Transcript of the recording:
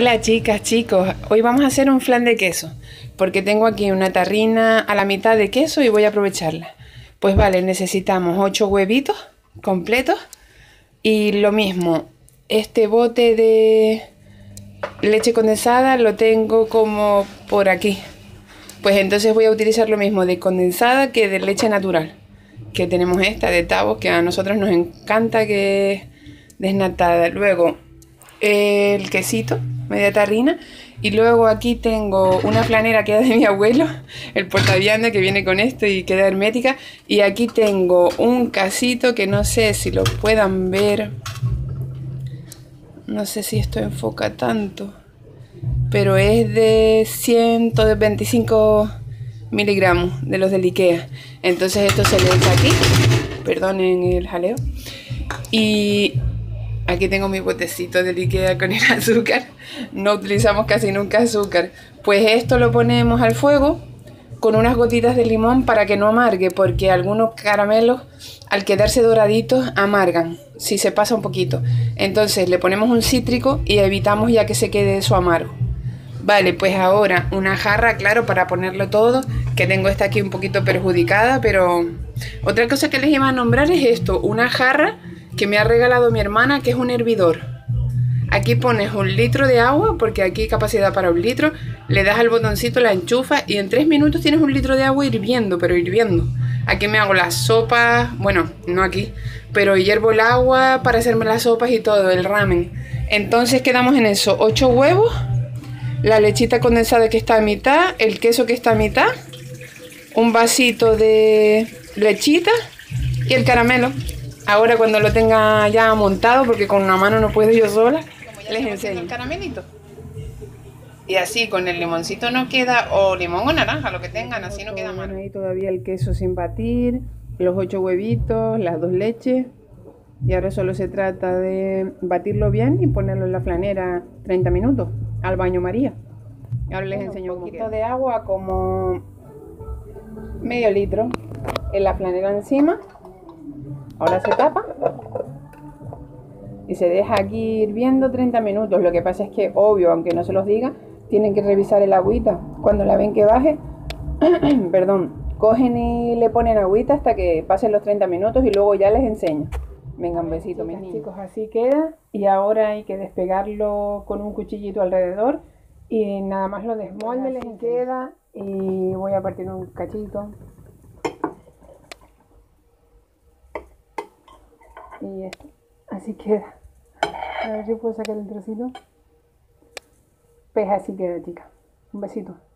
Hola chicas, chicos, hoy vamos a hacer un flan de queso, porque tengo aquí una tarrina a la mitad de queso y voy a aprovecharla. Pues vale, necesitamos 8 huevitos completos y lo mismo, este bote de leche condensada lo tengo como por aquí. Pues entonces voy a utilizar lo mismo de condensada que de leche natural, que tenemos esta de Tavo, que a nosotros nos encanta, que es desnatada. Luego el quesito, media tarrina, y luego aquí tengo una flanera que es de mi abuelo, el portavianda, que viene con esto y queda hermética, y aquí tengo un casito que no sé si lo puedan ver, no sé si esto enfoca tanto, pero es de 125 miligramos de los del Ikea. Entonces esto se le echa aquí, perdonen el jaleo, y aquí tengo mi botecito de Ikea con el azúcar. No utilizamos casi nunca azúcar. Pues esto lo ponemos al fuego con unas gotitas de limón para que no amargue, porque algunos caramelos al quedarse doraditos amargan si se pasa un poquito. Entonces le ponemos un cítrico y evitamos ya que se quede eso amargo. Vale, pues ahora una jarra, claro, para ponerlo todo, que tengo esta aquí un poquito perjudicada, pero otra cosa que les iba a nombrar es esto, una jarra que me ha regalado mi hermana, que es un hervidor. Aquí pones 1 litro de agua, porque aquí hay capacidad para 1 litro, le das al botoncito, la enchufas y en 3 minutos tienes 1 litro de agua hirviendo, pero hirviendo. Aquí me hago las sopas, bueno, no aquí, pero hiervo el agua para hacerme las sopas y todo, el ramen. Entonces quedamos en eso, 8 huevos, la lechita condensada que está a mitad, el queso que está a mitad, un vasito de lechita y el caramelo. Ahora cuando lo tenga ya montado, porque con una mano no puedo yo sola, les enseño el caramelito. Y así con el limoncito no queda, o limón o naranja, lo que tengan, así no queda mal. Ahí todavía el queso sin batir, los 8 huevitos, las 2 leches. Y ahora solo se trata de batirlo bien y ponerlo en la flanera 30 minutos, al baño María. Ahora les enseño un poquito de agua, como medio litro, en la flanera encima. Ahora se tapa y se deja aquí hirviendo 30 minutos. Lo que pasa es que, obvio, aunque no se los diga, tienen que revisar el agüita. Cuando la ven que baje, perdón, cogen y le ponen agüita hasta que pasen los 30 minutos y luego ya les enseño. Venga, un besito, mis chicos, así queda. Y ahora hay que despegarlo con un cuchillito alrededor y nada más lo desmolde, les queda. Y voy a partir un cachito. Y esto, así queda. A ver si puedo sacar el trocito. Pues así queda, chica. Un besito.